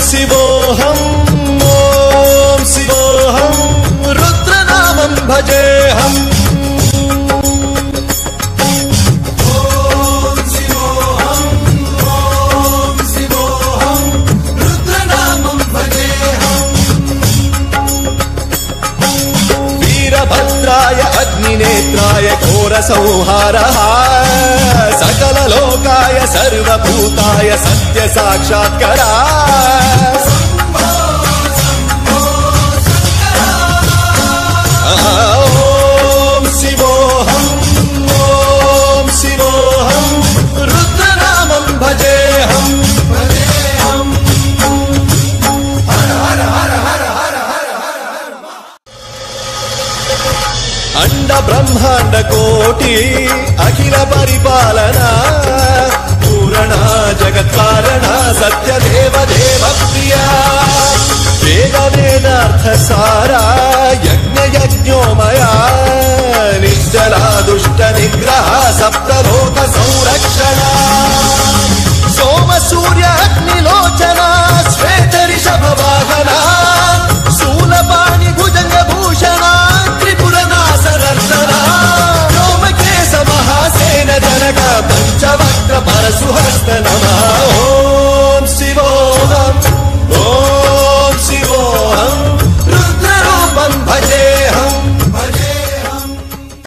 शिवोऽहं ॐ शिवोऽहं रुद्रनामं भजेऽहम् वीरभद्राय अग्निनेत्राय घोरसंहारः सकललोकाय सर्वभूताय सत्यसाक्षात्करा ॐ शिवोऽहं ॐ शिवोऽहं रुद्रनामं भजेऽहम् अंड ब्रह्मांड कोटि अखिल परिपालना पूरणा जगत्कारणा सत्यदेव देव प्रिया वेद वेदार्थ सारा यज्ञ यज्ञोमया निश्चला दुष्ट निग्रह सप्तलोक संरक्षणा सोम सूर्य अग्निलोचना श्वेत ऋषभ वाहना शूलपाणि भुजंग भूषणा व्योमकेश महासेन जनक पंचवक्त्र परशुहस्त नमः